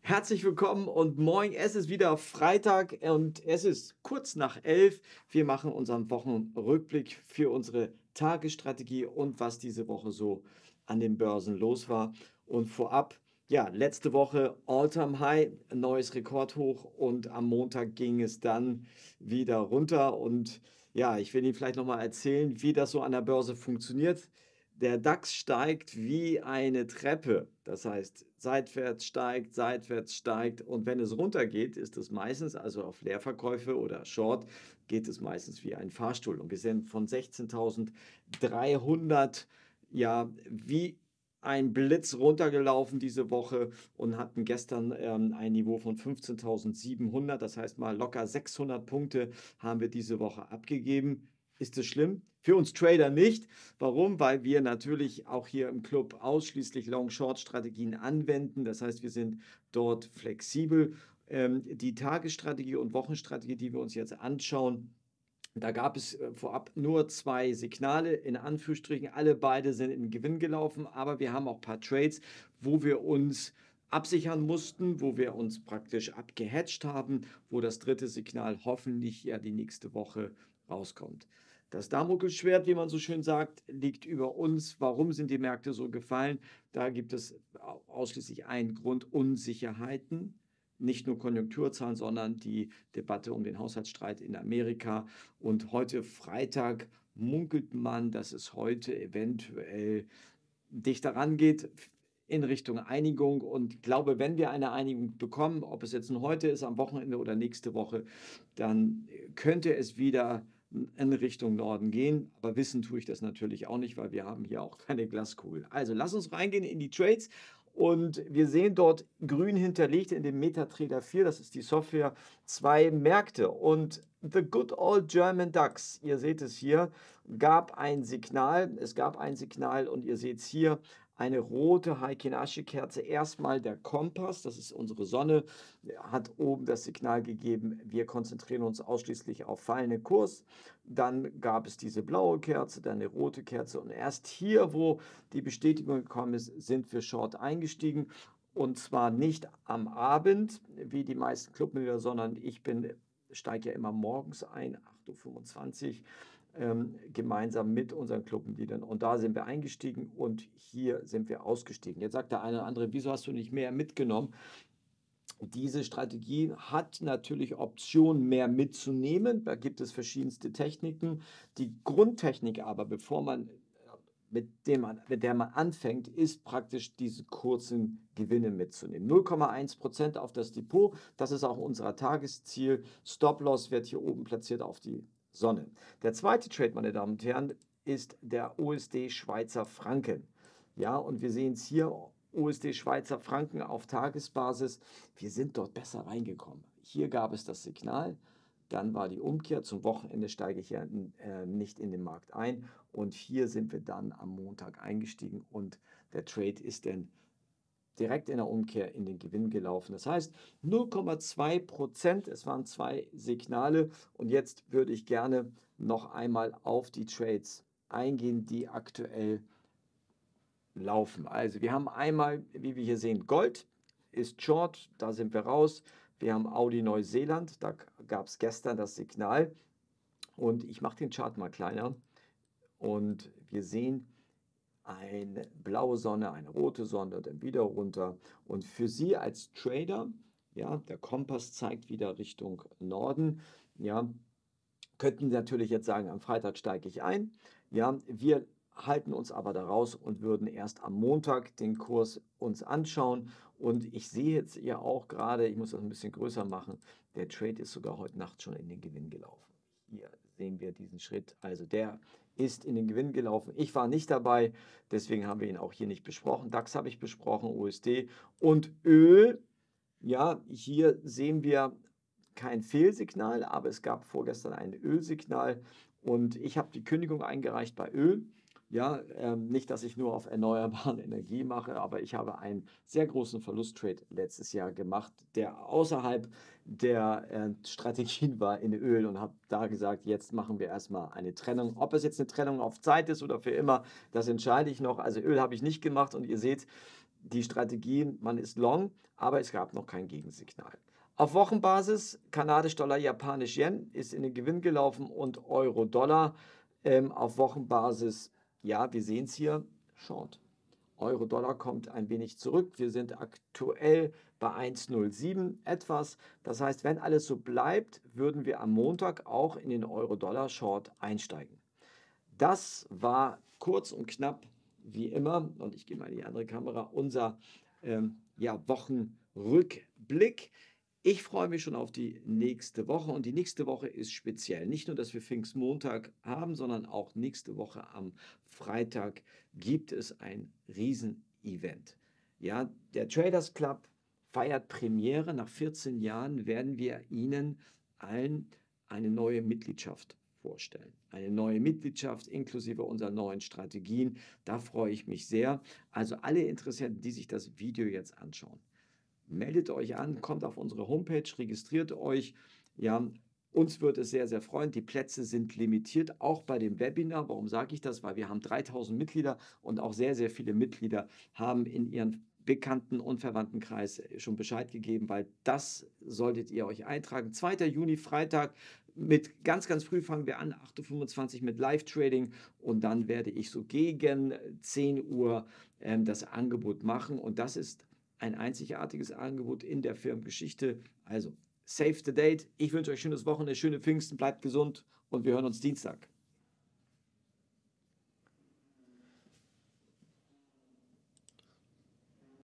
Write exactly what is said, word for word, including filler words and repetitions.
Herzlich willkommen und moin. Es ist wieder Freitag und es ist kurz nach elf. Wir machen unseren Wochenrückblick für unsere Tagesstrategie und was diese Woche so an den Börsen los war. Und vorab, ja, letzte Woche All-Time-High, neues Rekordhoch und am Montag ging es dann wieder runter. Und ja, ich will Ihnen vielleicht nochmal erzählen, wie das so an der Börse funktioniert. Der DAX steigt wie eine Treppe. Das heißt, seitwärts steigt, seitwärts steigt. Und wenn es runtergeht, ist es meistens, also auf Leerverkäufe oder Short, geht es meistens wie ein Fahrstuhl. Und wir sind von sechzehntausenddreihundert, ja, wie ein Blitz runtergelaufen diese Woche und hatten gestern ähm, ein Niveau von fünfzehntausendsiebenhundert. Das heißt mal locker sechshundert Punkte haben wir diese Woche abgegeben. Ist es schlimm? Für uns Trader nicht. Warum? Weil wir natürlich auch hier im Club ausschließlich Long-Short-Strategien anwenden. Das heißt, wir sind dort flexibel. Ähm, die Tagesstrategie und Wochenstrategie, die wir uns jetzt anschauen, da gab es äh, vorab nur zwei Signale, in Anführungsstrichen. Alle beide sind in den Gewinn gelaufen, aber wir haben auch ein paar Trades, wo wir uns absichern mussten, wo wir uns praktisch abgehatcht haben, wo das dritte Signal hoffentlich ja die nächste Woche rauskommt. Das Damoklesschwert, wie man so schön sagt, liegt über uns. Warum sind die Märkte so gefallen? Da gibt es ausschließlich einen Grund: Unsicherheiten. Nicht nur Konjunkturzahlen, sondern die Debatte um den Haushaltsstreit in Amerika. Und heute Freitag munkelt man, dass es heute eventuell dichter rangeht in Richtung Einigung. Und ich glaube, wenn wir eine Einigung bekommen, ob es jetzt nun heute ist, am Wochenende oder nächste Woche, dann könnte es wieder in Richtung Norden gehen. Aber wissen tue ich das natürlich auch nicht, weil wir haben hier auch keine Glaskugel. Also lass uns reingehen in die Trades. Und wir sehen dort grün hinterlegt in dem MetaTrader vier, das ist die Software, zwei Märkte. Und The Good Old German DAX, ihr seht es hier, gab ein Signal. Es gab ein Signal und ihr seht es hier, eine rote Heikin-Ashi-Kerze. Erstmal der Kompass, das ist unsere Sonne, hat oben das Signal gegeben, wir konzentrieren uns ausschließlich auf fallenden Kurs. Dann gab es diese blaue Kerze, dann eine rote Kerze und erst hier, wo die Bestätigung gekommen ist, sind wir short eingestiegen. Und zwar nicht am Abend, wie die meisten Clubmitglieder, sondern ich bin, steige ja immer morgens ein, acht Uhr fünfundzwanzig, ähm, gemeinsam mit unseren Clubmitgliedern. Und da sind wir eingestiegen und hier sind wir ausgestiegen. Jetzt sagt der eine oder andere, wieso hast du nicht mehr mitgenommen? Diese Strategie hat natürlich Optionen, mehr mitzunehmen. Da gibt es verschiedenste Techniken. Die Grundtechnik aber, bevor man mit, dem man, mit der man anfängt, ist praktisch diese kurzen Gewinne mitzunehmen. null Komma eins Prozent auf das Depot, das ist auch unser Tagesziel. Stop-Loss wird hier oben platziert auf die Sonne. Der zweite Trade, meine Damen und Herren, ist der U S D Schweizer Franken. Ja, und wir sehen es hier, U S D Schweizer Franken auf Tagesbasis. Wir sind dort besser reingekommen. Hier gab es das Signal. Dann war die Umkehr. Zum Wochenende steige ich ja äh, nicht in den Markt ein. Und hier sind wir dann am Montag eingestiegen und der Trade ist dann direkt in der Umkehr in den Gewinn gelaufen. Das heißt null Komma zwei Prozent, es waren zwei Signale. Und jetzt würde ich gerne noch einmal auf die Trades eingehen, die aktuell laufen. Also wir haben einmal, wie wir hier sehen, Gold ist Short, da sind wir raus. Wir haben Audi Neuseeland, da gab es gestern das Signal. Und ich mache den Chart mal kleiner. Und wir sehen eine blaue Sonne, eine rote Sonne, dann wieder runter. Und für Sie als Trader, ja, der Kompass zeigt wieder Richtung Norden. Ja, könnten natürlich jetzt sagen, am Freitag steige ich ein. Ja, wir halten uns aber da raus und würden erst am Montag den Kurs uns anschauen. Und ich sehe jetzt ja auch gerade, ich muss das ein bisschen größer machen, der Trade ist sogar heute Nacht schon in den Gewinn gelaufen. Hier sehen wir diesen Schritt. Also der ist in den Gewinn gelaufen. Ich war nicht dabei, deswegen haben wir ihn auch hier nicht besprochen. DAX habe ich besprochen, U S D und Öl. Ja, hier sehen wir kein Fehlsignal, aber es gab vorgestern ein Ölsignal und ich habe die Kündigung eingereicht bei Öl. Ja, ähm, nicht, dass ich nur auf erneuerbare Energie mache, aber ich habe einen sehr großen Verlusttrade letztes Jahr gemacht, der außerhalb der äh, Strategien war in Öl und habe da gesagt, jetzt machen wir erstmal eine Trennung. Ob es jetzt eine Trennung auf Zeit ist oder für immer, das entscheide ich noch. Also Öl habe ich nicht gemacht und ihr seht, die Strategien, man ist long, aber es gab noch kein Gegensignal. Auf Wochenbasis, Kanadisch-Dollar, Japanisch-Yen ist in den Gewinn gelaufen und Euro-Dollar ähm, auf Wochenbasis, ja, wir sehen es hier, Short. Euro-Dollar kommt ein wenig zurück. Wir sind aktuell bei eins Komma null sieben etwas. Das heißt, wenn alles so bleibt, würden wir am Montag auch in den Euro-Dollar-Short einsteigen. Das war kurz und knapp wie immer, und ich gehe mal in die andere Kamera, unser ähm, ja, Wochenrückblick. Ich freue mich schon auf die nächste Woche und die nächste Woche ist speziell. Nicht nur, dass wir Pfingstmontag haben, sondern auch nächste Woche am Freitag gibt es ein Riesenevent. Ja, der Traders Club feiert Premiere. Nach vierzehn Jahren werden wir Ihnen allen eine neue Mitgliedschaft vorstellen. Eine neue Mitgliedschaft inklusive unserer neuen Strategien. Da freue ich mich sehr. Also alle Interessenten, die sich das Video jetzt anschauen, meldet euch an, kommt auf unsere Homepage, registriert euch. Ja, uns wird es sehr, sehr freuen. Die Plätze sind limitiert, auch bei dem Webinar. Warum sage ich das? Weil wir haben dreitausend Mitglieder und auch sehr, sehr viele Mitglieder haben in ihren Bekannten- und Verwandtenkreis schon Bescheid gegeben, weil das solltet ihr euch eintragen. zweiter Juni, Freitag, mit ganz, ganz früh fangen wir an, acht Uhr fünfundzwanzig mit Live-Trading und dann werde ich so gegen zehn Uhr ähm, das Angebot machen und das ist ein einzigartiges Angebot in der Firmengeschichte. Also, save the date. Ich wünsche euch schönes Wochenende, schöne Pfingsten, bleibt gesund und wir hören uns Dienstag.